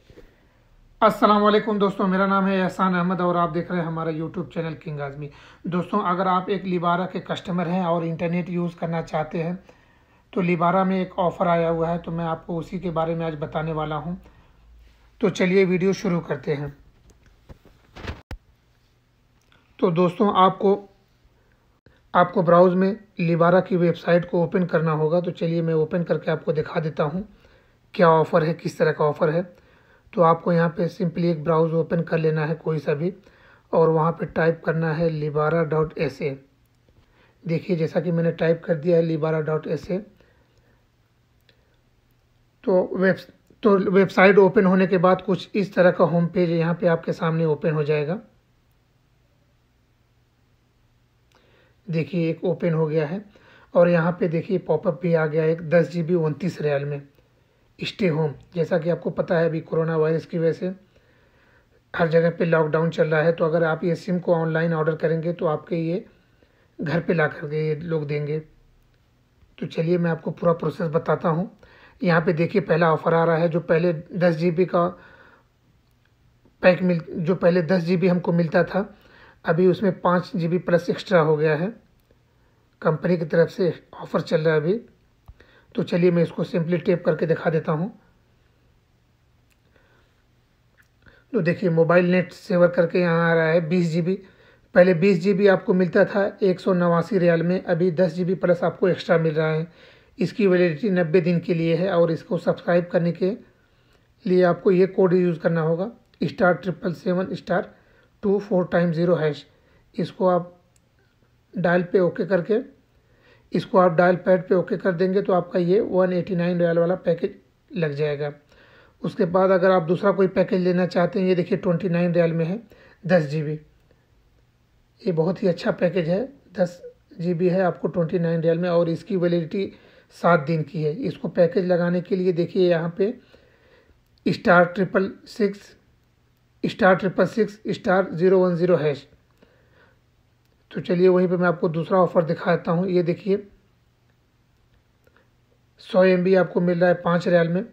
अस्सलाम वालेकुम दोस्तों, मेरा नाम है एहसान अहमद और आप देख रहे हैं हमारा यूट्यूब चैनल किंग आज़मी। दोस्तों, अगर आप एक लिबारा के कस्टमर हैं और इंटरनेट यूज़ करना चाहते हैं तो लिबारा में एक ऑफ़र आया हुआ है, तो मैं आपको उसी के बारे में आज बताने वाला हूं। तो चलिए वीडियो शुरू करते हैं। तो दोस्तों, आपको ब्राउज़ में लिबारा की वेबसाइट को ओपन करना होगा। तो चलिए मैं ओपन करके आपको दिखा देता हूँ क्या ऑफ़र है, किस तरह का ऑफ़र है। तो आपको यहाँ पे सिंपली एक ब्राउज़ ओपन कर लेना है कोई सा भी, और वहाँ पे टाइप करना है lebara.sa। देखिए, जैसा कि मैंने टाइप कर दिया है lebara.sa। तो वेबसाइट ओपन होने के बाद कुछ इस तरह का होम पेज यहाँ पे आपके सामने ओपन हो जाएगा। देखिए, एक ओपन हो गया है और यहाँ पे देखिए पॉपअप भी आ गया है, एक 10 GB 29 रियाल में स्टे होम। जैसा कि आपको पता है, अभी कोरोना वायरस की वजह से हर जगह पे लॉकडाउन चल रहा है। तो अगर आप ये सिम को ऑनलाइन ऑर्डर करेंगे तो आपके ये घर पे ला करके ये लोग देंगे। तो चलिए मैं आपको पूरा प्रोसेस बताता हूँ। यहाँ पे देखिए पहला ऑफ़र आ रहा है। जो पहले 10 GB का जो पहले 10 GB हमको मिलता था, अभी उसमें 5 GB प्लस एक्स्ट्रा हो गया है। कंपनी की तरफ से ऑफ़र चल रहा है अभी। तो चलिए मैं इसको सिंपली टैप करके दिखा देता हूँ। तो देखिए, मोबाइल नेट सेवर करके यहाँ आ रहा है 20 GB। पहले 20 GB आपको मिलता था 189 रियाल में, अभी 10 GB प्लस आपको एक्स्ट्रा मिल रहा है। इसकी वैलिडिटी 90 दिन के लिए है और इसको सब्सक्राइब करने के लिए आपको ये कोड यूज़ करना होगा, *777*240#। इसको आप डायल पे ओके करके, इसको आप डायल पैड पे ओके कर देंगे तो आपका ये 189 रियाल वाला पैकेज लग जाएगा। उसके बाद अगर आप दूसरा कोई पैकेज लेना चाहते हैं, ये देखिए 29 रियाल में है 10 GB। ये बहुत ही अच्छा पैकेज है, 10 GB है आपको 29 रियाल में और इसकी वैलिडिटी 7 दिन की है। इसको पैकेज लगाने के लिए देखिए यहाँ पे *666*010#। तो चलिए वहीं पे मैं आपको दूसरा ऑफ़र दिखाता हूँ। ये देखिए 100 MB आपको मिल रहा है 5 रियाल में,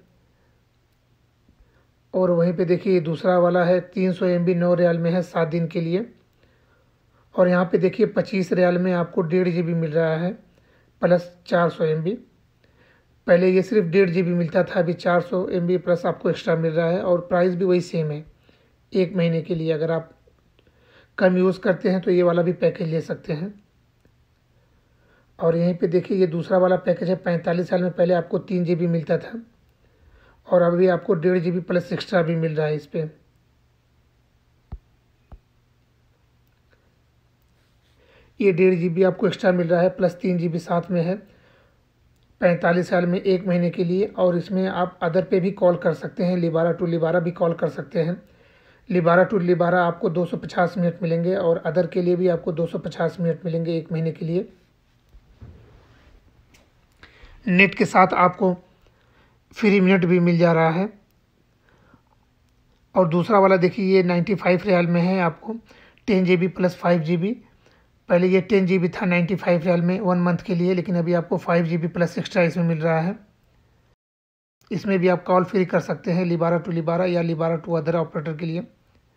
और वहीं पे देखिए दूसरा वाला है 300 MB 9 रियाल में है 7 दिन के लिए। और यहाँ पे देखिए 25 रियाल में आपको 1.5 GB मिल रहा है प्लस 400 MB। पहले ये सिर्फ 1.5 GB मिलता था, अभी 400 MB प्लस आपको एक्स्ट्रा मिल रहा है और प्राइस भी वही सेम है 1 महीने के लिए। अगर आप कम यूज़ करते हैं तो ये वाला भी पैकेज ले सकते हैं। और यहीं पे देखिए ये दूसरा वाला पैकेज है 45 साल में, पहले आपको 3 GB मिलता था और अभी आपको 1.5 GB प्लस एक्स्ट्रा भी मिल रहा है इस पर। ये 1.5 GB आपको एक्स्ट्रा मिल रहा है प्लस 3 GB साथ में है 45 साल में 1 महीने के लिए। और इसमें आप अदर पे भी कॉल कर सकते हैं, लिबारा टू लिबारा भी कॉल कर सकते हैं। लिबारा टू लिबारा आपको 250 मिनट मिलेंगे और अदर के लिए भी आपको 250 मिनट मिलेंगे 1 महीने के लिए। नेट के साथ आपको फ्री मिनट भी मिल जा रहा है। और दूसरा वाला देखिए ये 95 रियाल में है आपको 10 GB प्लस 5 GB। पहले ये 10 GB था 95 रियाल में 1 मंथ के लिए, लेकिन अभी आपको 5 GB प्लस एक्स्ट्रा इसमें मिल रहा है। इसमें भी आप कॉल फ्री कर सकते हैं लिबारा टू लिबारा या लिबारा टू अदर ऑपरेटर के लिए।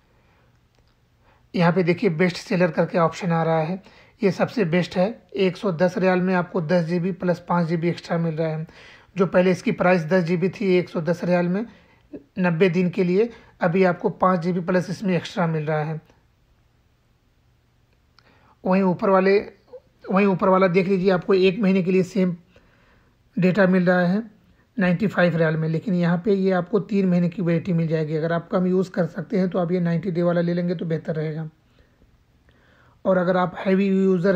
यहाँ पे देखिए बेस्ट सेलर करके ऑप्शन आ रहा है, ये सबसे बेस्ट है। 110 रियाल में आपको 10 GB प्लस 5 GB एक्स्ट्रा मिल रहा है। जो पहले इसकी प्राइस 10 GB थी 110 रियाल में 90 दिन के लिए, अभी आपको 5 GB प्लस इसमें एक्स्ट्रा मिल रहा है। वहीं ऊपर वाला देख लीजिए, आपको 1 महीने के लिए सेम डेटा मिल रहा है 95 रियाल में, लेकिन यहाँ पे ये आपको 3 महीने की वैलिडिटी मिल जाएगी। अगर आप कम यूज़ कर सकते हैं तो आप ये 90 डे वाला ले लेंगे तो बेहतर रहेगा। और अगर आप हैवी यूज़र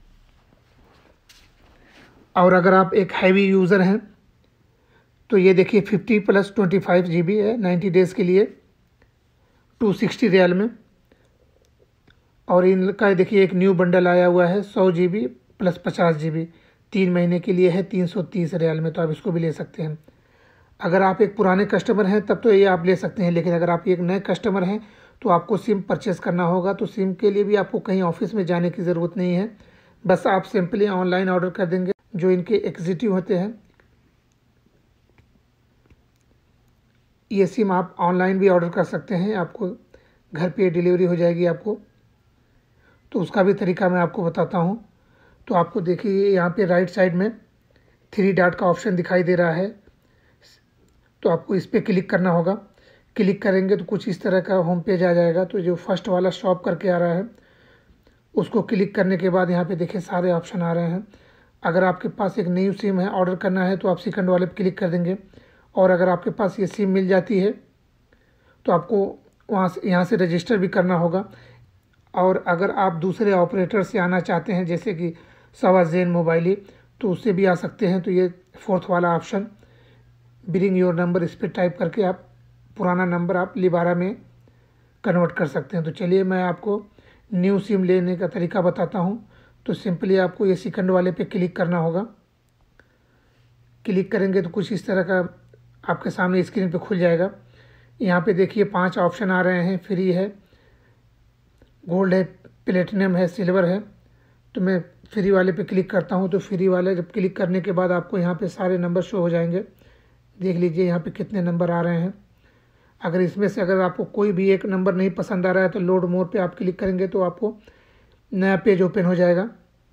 हैं तो ये देखिए 50 प्लस 25 GB है 90 डेज़ के लिए 260 रियाल में। और इनका देखिए एक न्यू बंडल आया हुआ है 100 GB प्लस 50 GB 3 महीने के लिए है 330 रियाल में, तो आप इसको भी ले सकते हैं। अगर आप एक पुराने कस्टमर हैं तब तो ये आप ले सकते हैं, लेकिन अगर आप एक नए कस्टमर हैं तो आपको सिम परचेज़ करना होगा। तो सिम के लिए भी आपको कहीं ऑफिस में जाने की ज़रूरत नहीं है, बस आप सिंपली ऑनलाइन ऑर्डर कर देंगे। जो इनके एग्जीक्यूटिव होते हैं ये सिम आप ऑनलाइन भी ऑर्डर कर सकते हैं, आपको घर पे डिलीवरी हो जाएगी आपको। तो उसका भी तरीका मैं आपको बताता हूँ। तो आपको देखिए यहाँ पे राइट साइड में 3 डॉट का ऑप्शन दिखाई दे रहा है, तो आपको इस पर क्लिक करना होगा। क्लिक करेंगे तो कुछ इस तरह का होम पेज आ जाएगा। तो जो फर्स्ट वाला शॉप करके आ रहा है उसको क्लिक करने के बाद यहाँ पे देखिए सारे ऑप्शन आ रहे हैं। अगर आपके पास एक न्यू सिम है, ऑर्डर करना है, तो आप सेकंड वाले पे क्लिक कर देंगे। और अगर आपके पास ये सिम मिल जाती है तो आपको वहाँ से यहाँ से रजिस्टर भी करना होगा। और अगर आप दूसरे ऑपरेटर से आना चाहते हैं जैसे कि सवाजेन मोबाइली, तो उससे भी आ सकते हैं। तो ये फोर्थ वाला ऑप्शन ब्रिंग योर नंबर, इस पर टाइप करके आप पुराना नंबर आप लिबारा में कन्वर्ट कर सकते हैं। तो चलिए मैं आपको न्यू सिम लेने का तरीका बताता हूँ। तो सिंपली आपको ये सेकंड वाले पे क्लिक करना होगा। क्लिक करेंगे तो कुछ इस तरह का आपके सामने स्क्रीन पे खुल जाएगा। यहाँ पे देखिए 5 ऑप्शन आ रहे हैं। फ्री है, गोल्ड है, प्लेटिनम है, सिल्वर है। तो मैं फ्री वाले पे क्लिक करता हूँ। तो फ्री वाले जब क्लिक करने के बाद आपको यहाँ पे सारे नंबर शो हो जाएंगे। देख लीजिए यहाँ पे कितने नंबर आ रहे हैं। अगर इसमें से अगर आपको कोई भी एक नंबर नहीं पसंद आ रहा है तो लोड मोर पे आप क्लिक करेंगे तो आपको नया पेज ओपन हो जाएगा।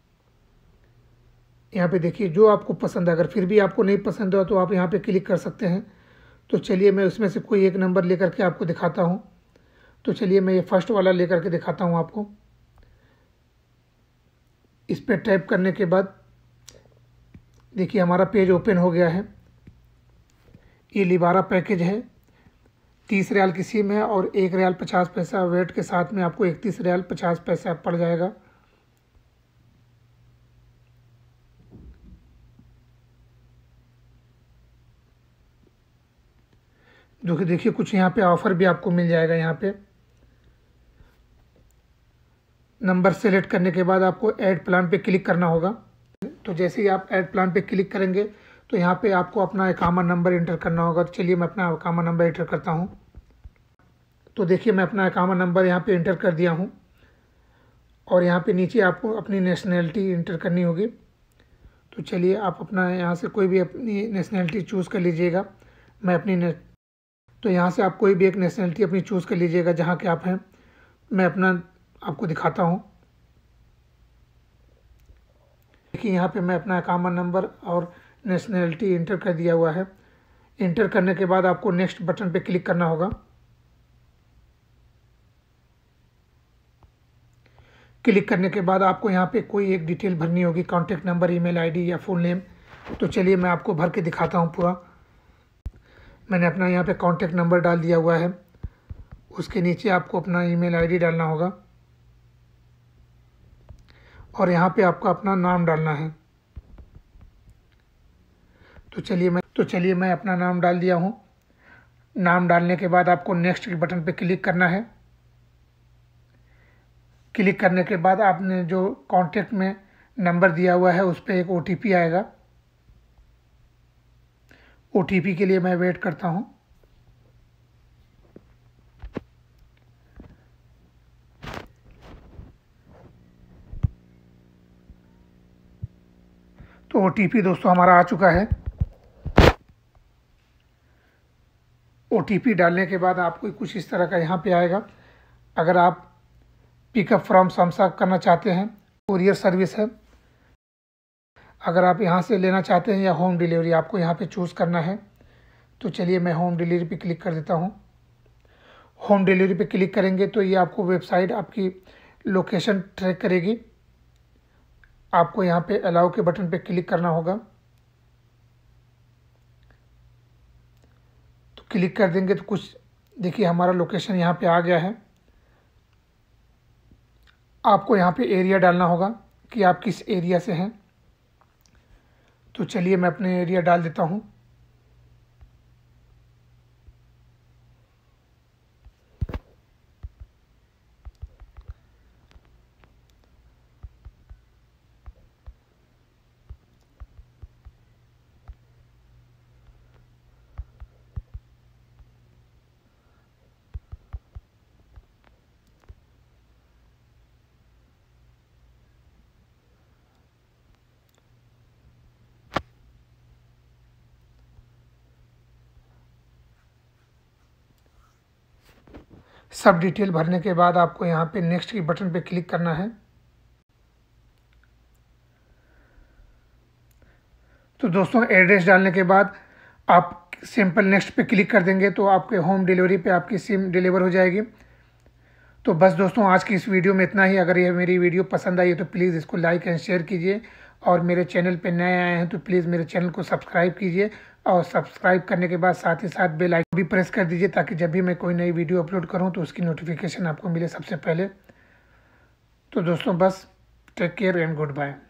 यहाँ पे देखिए जो आपको पसंद है, अगर फिर भी आपको नहीं पसंद हो तो आप यहाँ पे क्लिक कर सकते हैं। तो चलिए मैं उसमें से कोई एक नंबर लेकर के आपको दिखाता हूँ। तो चलिए मैं ये फर्स्ट वाला लेकर के दिखाता हूँ आपको। इस पर टैप करने के बाद देखिए हमारा पेज ओपन हो गया है। ये लिबारा पैकेज है, 30 रियाल की सिम है और 1 रियाल 50 पैसा वेट के साथ में आपको 31 रियाल 50 पैसा पड़ जाएगा। जो कि देखिए कुछ यहाँ पे ऑफ़र भी आपको मिल जाएगा। यहाँ पे नंबर सेलेक्ट करने के बाद आपको ऐड प्लान पे क्लिक करना होगा। तो जैसे ही आप ऐड प्लान पे क्लिक करेंगे तो यहाँ पे आपको अपना अकामा नंबर इंटर करना होगा। तो चलिए मैं अपना अकामा नंबर इंटर करता हूँ। तो देखिए मैं अपना अकामा नंबर यहाँ पे इंटर कर दिया हूँ। और यहाँ पे नीचे आपको अपनी नेशनैलिटी इंटर करनी होगी। तो चलिए आप अपना यहाँ से कोई भी अपनी नेशनैलिटी चूज़ कर लीजिएगा। मैं अपनी तो यहाँ से आप कोई भी एक नेशनैलिटी अपनी चूज़ कर लीजिएगा जहाँ के आप हैं। मैं अपना आपको दिखाता हूँ। देखिए यहाँ पे मैं अपना अकामा नंबर और नेशनैलिटी इंटर कर दिया हुआ है। इंटर करने के बाद आपको नेक्स्ट बटन पे क्लिक करना होगा। क्लिक करने के बाद आपको यहाँ पे कोई एक डिटेल भरनी होगी, कॉन्टैक्ट नंबर, ईमेल आईडी या फुल नेम। तो चलिए मैं आपको भर के दिखाता हूँ पूरा। मैंने अपना यहाँ पे कॉन्टैक्ट नंबर डाल दिया हुआ है। उसके नीचे आपको अपना ईमेल आईडी डालना होगा और यहाँ पे आपको अपना नाम डालना है। तो चलिए मैं अपना नाम डाल दिया हूँ। नाम डालने के बाद आपको नेक्स्ट के बटन पे क्लिक करना है। क्लिक करने के बाद आपने जो कॉन्टैक्ट में नंबर दिया हुआ है उस पर एक OTP आएगा। OTP के लिए मैं वेट करता हूँ। तो OTP दोस्तों हमारा आ चुका है। OTP डालने के बाद आपको कुछ इस तरह का यहाँ पे आएगा। अगर आप पिकअप फ्रॉम समसा करना चाहते हैं, कुरियर सर्विस है। अगर आप यहाँ से लेना चाहते हैं या होम डिलीवरी, आपको यहाँ पे चूज़ करना है। तो चलिए मैं होम डिलीवरी पे क्लिक कर देता हूँ। होम डिलीवरी पे क्लिक करेंगे तो ये आपको वेबसाइट आपकी लोकेशन ट्रैक करेगी। आपको यहाँ पे अलाउ के बटन पे क्लिक करना होगा। तो क्लिक कर देंगे तो कुछ देखिए हमारा लोकेशन यहाँ पे आ गया है। आपको यहाँ पे एरिया डालना होगा कि आप किस एरिया से हैं। तो चलिए मैं अपने एरिया डाल देता हूँ। सब डिटेल भरने के बाद आपको यहाँ पे नेक्स्ट की बटन पे क्लिक करना है। तो दोस्तों एड्रेस डालने के बाद आप सिंपल नेक्स्ट पे क्लिक कर देंगे तो आपके होम डिलीवरी पे आपकी सिम डिलीवर हो जाएगी। तो बस दोस्तों आज की इस वीडियो में इतना ही। अगर ये मेरी वीडियो पसंद आई है तो प्लीज़ इसको लाइक एंड शेयर कीजिए, और मेरे चैनल पे नए आए हैं तो प्लीज़ मेरे चैनल को सब्सक्राइब कीजिए, और सब्सक्राइब करने के बाद साथ ही साथ बेल आइकन भी प्रेस कर दीजिए ताकि जब भी मैं कोई नई वीडियो अपलोड करूँ तो उसकी नोटिफिकेशन आपको मिले सबसे पहले। तो दोस्तों बस take care and good bye.